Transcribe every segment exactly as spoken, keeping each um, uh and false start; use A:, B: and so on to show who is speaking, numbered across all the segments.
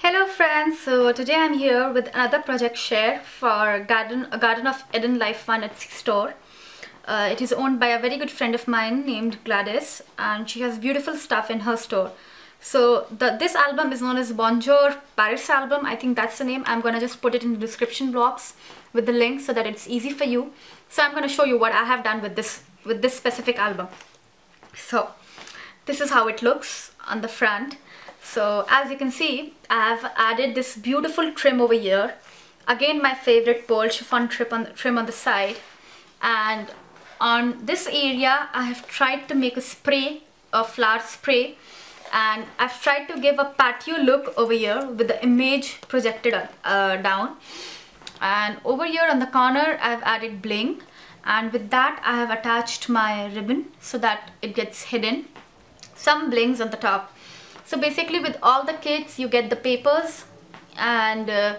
A: Hello friends, so today I'm here with another project share for Garden, a Garden of Eden Life Fun Etsy store. Uh, it is owned by a very good friend of mine named Gladys, and she has beautiful stuff in her store. So the, this album is known as Bonjour Paris album. I think that's the name. I'm gonna just put it in the description box with the link so that it's easy for you. So I'm gonna show you what I have done with this with this specific album. So this is how it looks on the front. So as you can see, I have added this beautiful trim over here. Again, my favorite pearl chiffon trim on, trim on the side. And on this area, I have tried to make a spray, a flower spray. And I've tried to give a patio look over here with the image projected uh, down. And over here on the corner, I've added bling. And with that, I have attached my ribbon so that it gets hidden. Some blings on the top. So basically with all the kits you get the papers, and uh,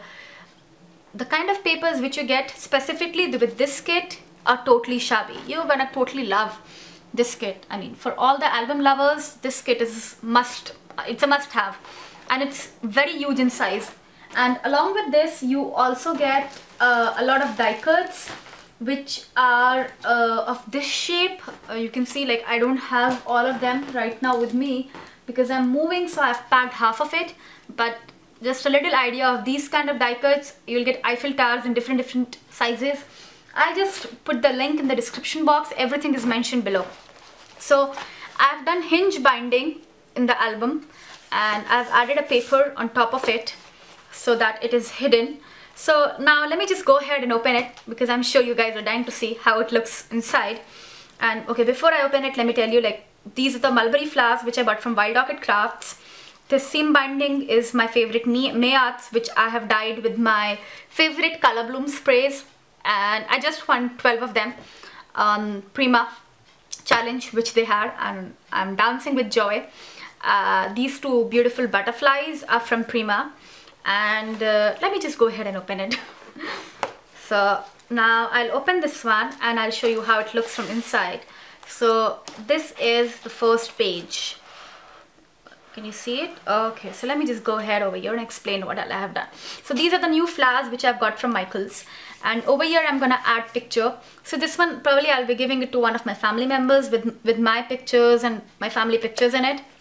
A: the kind of papers which you get specifically with this kit are totally shabby. You're gonna totally love this kit. I mean, for all the album lovers, this kit is must, it's a must have, and it's very huge in size. And along with this you also get uh, a lot of die cuts which are uh, of this shape. Uh, you can see, like, I don't have all of them right now with me because I'm moving, so I've packed half of it, but just a little idea of these kind of die cuts. You'll get Eiffel Towers in different different sizes. I just put the link in the description box. Everything is mentioned below. So I've done hinge binding in the album, and I've added a paper on top of it so that it is hidden. So now let me just go ahead and open it, because I'm sure you guys are dying to see how it looks inside. And okay, before I open it, let me tell you, like, these are the mulberry flowers which I bought from Wild Orchid Crafts. The seam binding is my favorite Mayarts, which I have dyed with my favorite color bloom sprays, and I just won twelve of them on Prima challenge which they had, and I'm dancing with joy. Uh, these two beautiful butterflies are from Prima, and uh, let me just go ahead and open it. So now I'll open this one and I'll show you how it looks from inside. So this is the first page. Can you see it? Okay, so let me just go ahead over here and explain what I have done. So these are the new flowers which I've got from Michaels, and over here I'm gonna add picture. So this one probably I'll be giving it to one of my family members with with my pictures and my family pictures in it.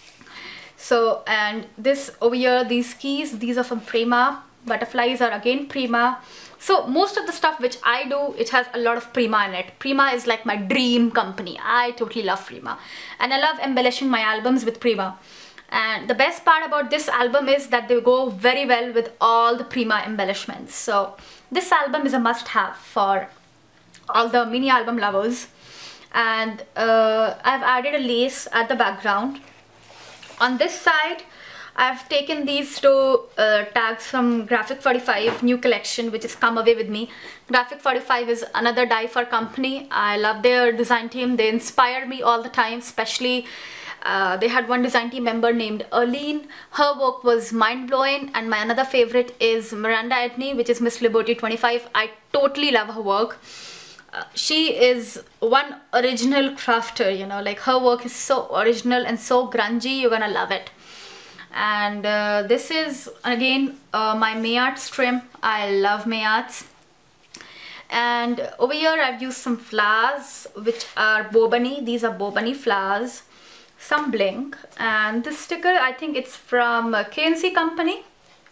A: So, and this over here, these keys, these are from Prima. Butterflies are again Prima. So most of the stuff which I do, it has a lot of Prima in it. Prima is like my dream company. I totally love Prima, and I love embellishing my albums with Prima. And the best part about this album is that they go very well with all the Prima embellishments. So this album is a must-have for all the mini album lovers. And uh, I've added a lace at the background. On this side, I've taken these two uh, tags from Graphic forty-five new collection, which has come away with me. Graphic forty-five is another die for company. I love their design team. They inspire me all the time, especially uh, they had one design team member named Arlene. Her work was mind-blowing, and my another favorite is Miranda Edney, which is Miss Liberty twenty-five. I totally love her work. Uh, she is one original crafter, you know, like her work is so original and so grungy, you're gonna love it. And uh, this is again uh, my Mayarts trim. I love Mayarts. And over here I've used some flowers which are Bobani. These are Bobani flowers. Some bling. And this sticker, I think it's from uh, K N C company.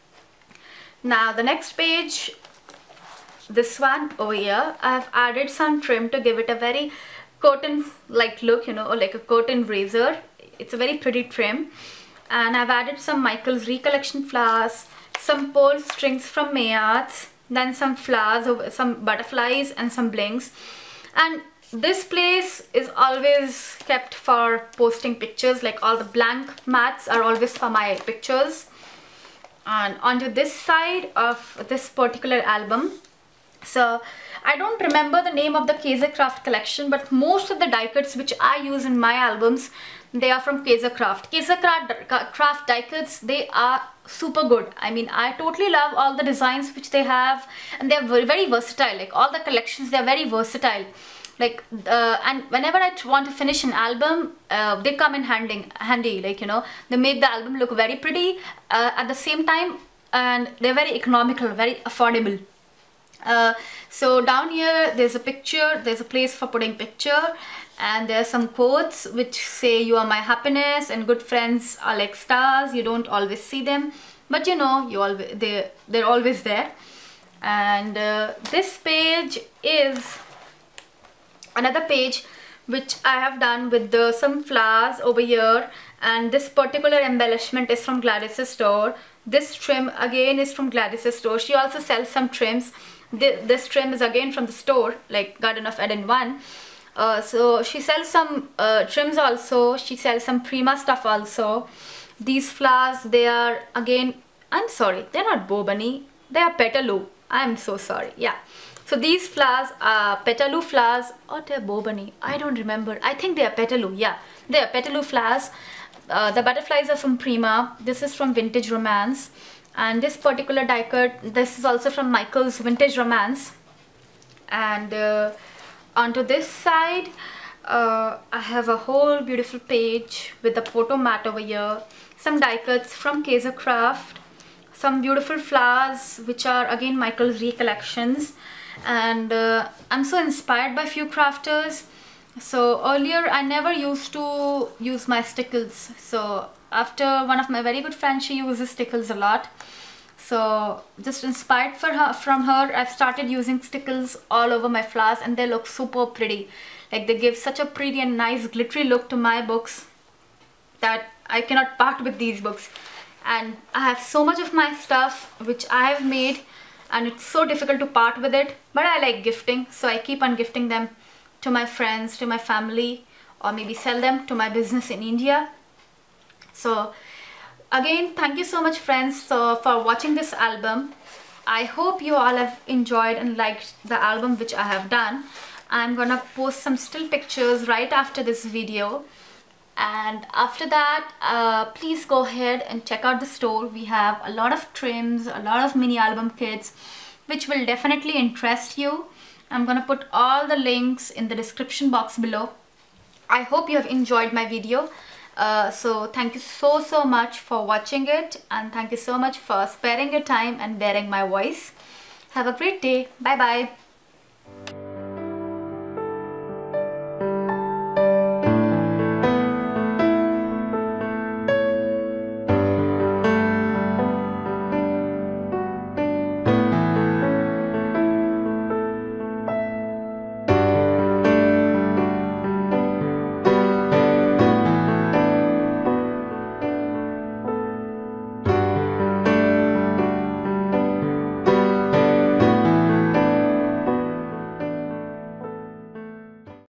A: Now the next page, this one over here, I've added some trim to give it a very curtain like look, you know, or like a curtain razor. It's a very pretty trim. And I've added some Michaels Recollection flowers, some pearl strings from Mayarts, then some flowers, some butterflies, and some blings. And this place is always kept for posting pictures, like all the blank mats are always for my pictures. And onto this side of this particular album, so I don't remember the name of the Kaiser Craft collection, but most of the die cuts which I use in my albums, they are from Kaiser Craft. Kaiser Craft die cuts, they are super good. I mean, I totally love all the designs which they have, and they're very, very versatile. Like all the collections, they're very versatile. like uh, and whenever I want to finish an album, uh, they come in handy handy like, you know, they make the album look very pretty uh, at the same time, and they're very economical, very affordable. Uh, so down here there's a picture, there's a place for putting picture, and there's some quotes which say you are my happiness and good friends are like stars, you don't always see them, but you know, you always they they're always there. And uh, this page is another page which I have done with the some flowers over here, and this particular embellishment is from Gladys's store. This trim again is from Gladys's store. She also sells some trims. This trim is again from the store, like Garden of Eden one. Uh, so she sells some uh, trims also. She sells some Prima stuff also. These flowers, they are again, I'm sorry, they're not Bobani, they are Petaloo. I'm so sorry. Yeah. So these flowers are Petaloo flowers, or they're Bobani. I don't remember. I think they are Petaloo. Yeah, they are Petaloo flowers. Uh, the butterflies are from Prima. This is from Vintage Romance. And this particular die cut, this is also from Michael's Vintage Romance. And uh, onto this side, uh, I have a whole beautiful page with the photo mat over here. Some die cuts from Kaiser Craft. Some beautiful flowers which are again Michael's recollections. And uh, I'm so inspired by few crafters. So earlier I never used to use my stickles. So after one of my very good friends, she uses stickles a lot. So just inspired for her, from her, I've started using stickles all over my flowers, and they look super pretty. Like they give such a pretty and nice glittery look to my books that I cannot part with these books. And I have so much of my stuff which I have made, and it's so difficult to part with it, but I like gifting, so I keep on gifting them to my friends, to my family, or maybe sell them to my business in India. So again, thank you so much friends so, for watching this album. I hope you all have enjoyed and liked the album which I have done. I'm gonna post some still pictures right after this video. And after that, uh, please go ahead and check out the store. We have a lot of trims, a lot of mini album kits, which will definitely interest you. I'm gonna put all the links in the description box below. I hope you have enjoyed my video. Uh, so thank you so, so much for watching it. And thank you so much for sparing your time and bearing my voice. Have a great day. Bye-bye.